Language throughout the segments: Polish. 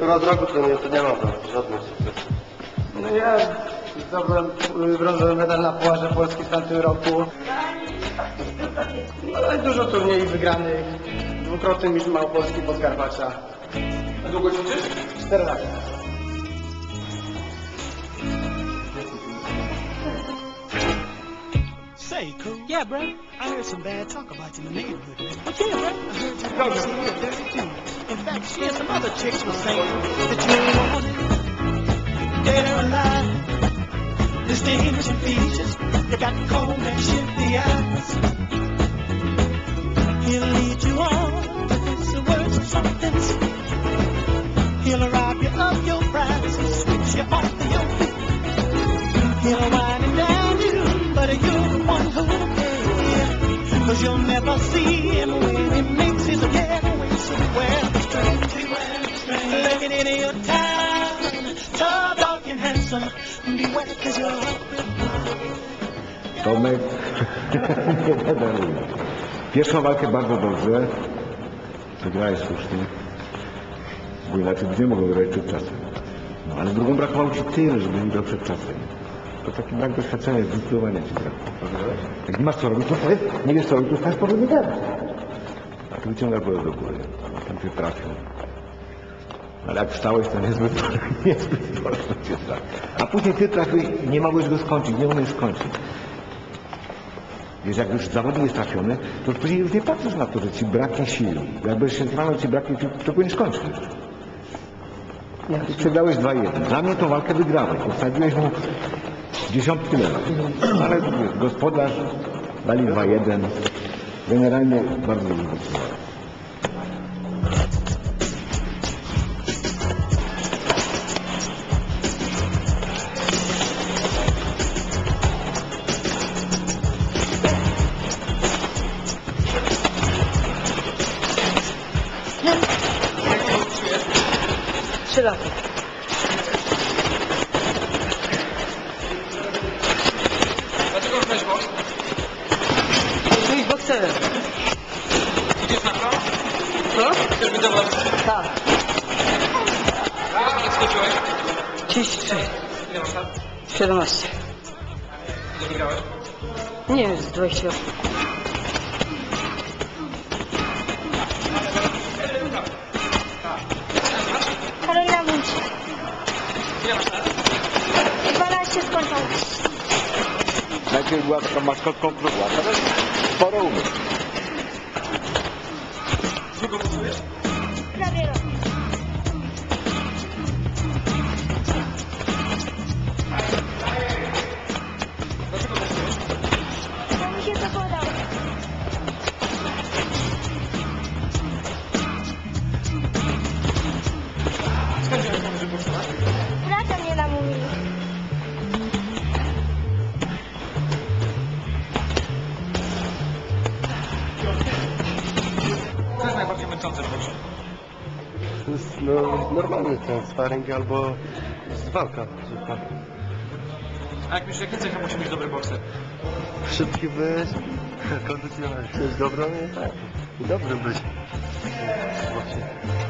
Akurat roku to nie ma żadnych sukcesów. No ja zdobyłem brązowy medal na Pucharze Polski w tamtym roku. No i dużo turniejów wygranych. Dwukrotny mistrz Małopolski Podkarpacza. A długo ćwiczysz? 4 lata. Say, cool. Yeah, bro. I heard some bad talk about you in the neighborhood. But yeah, bro. I heard your girl say you're dirty too. In fact, she and some other chicks were saying that you ain't wanted, dead or alive. Distinguishing features, you got cold and shifty eyes. He'll lead you on with the words of something. He'll rob you of your prize and switch you off of your feet. He'll wind and down you, but you're the one who'll pay. Cause you'll never see him when he makes his getaway. So beware of the stranger, looking into your town. Tall, dark and handsome, beware cause you're up with Tomek nie medaluj. Pierwszą walkę bardzo dobrze. Wygrałeś słusznie. Bo inaczej nie mogą wygrać przed czasem. No ale drugą brakowało ci tyle, żeby nie grał przed czasem. To taki brak doświadczenia, zdecydowanie ci brakło. Jak nie masz co robić, to powiedz, nie wiesz co robić, to stać powinny gadać. A tu wyciąga głowę do góry. A tam cię trafią. Ale jak wstałeś, to niezbyt prosto cię trafi. A później ty trafił i nie mogłeś go skończyć, nie umiesz skończyć. Wiesz, jak już zawodnik jest trafiony, to później już nie patrzysz na to, że ci braknie sił. Jak będziesz się trwał, ci braknie sił, to powinieneś skończyć. I przegrałeś 2-1. Dla mnie tą walkę wygrałeś. Postawiłeś mu dziesiątki lewa. Ale gospodarz dali 2-1. Generalnie bardzo dobrze wytrzymałem. Dlaczego robisz boks? Jesteś bokserem. Idziesz na to? Co? Chcesz być dowodcą? Tak. Jak skończyłeś? 33. Ile masz lat? 17. Ile wygrałeś? Nie, z 20 lat. Karolina Wójcik. Ile masz lat? 12 skończą. Najpierw była taka maskotką klubu, a teraz sporo umie. Długo pracujesz? Prawie rok. Dlaczego pracujesz? Bo mi się to podoba. Skąd wziąłeś pomysł, żeby boksować? Bracia mnie namówili. Co jest najbardziej męczące w boksie? To jest normalny ten sparring albo walka zwykła. A jak myślisz, jakie cechy musi mieć dobry bokser? Szybki być, kondycjonalny. Jest dobrą, nie tak. I dobry być. W boksie.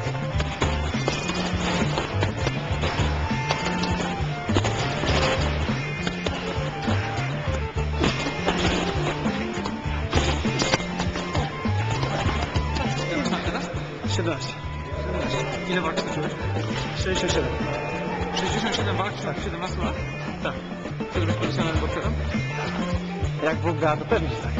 Ile masz lat teraz? 17. Ile walk skończyłeś? 67. 67 walk w 17 lat? Tak. Chcesz być profesjonalnym bokserem? Jak Bóg da, to pewnie tak.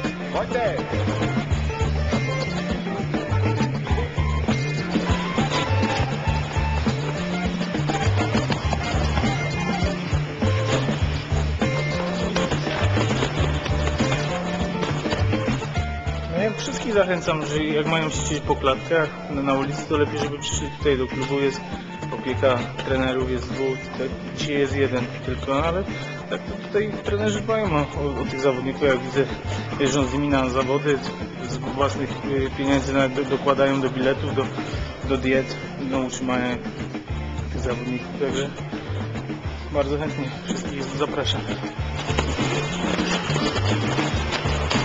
No ja wszystkich zachęcam, że jak mają ćwiczyć po klatkach na ulicy, to lepiej, żeby przyszli tutaj do klubu. Jest opieka trenerów, jest dwóch, dzisiaj jest jeden tylko, ale tak to tutaj trenerzy dbają o tych zawodników. Jak widzę, jeżdżą z nimi na zawody, z własnych pieniędzy nawet dokładają do biletów, do diet, do utrzymania tych zawodników, także bardzo chętnie wszystkich zapraszam.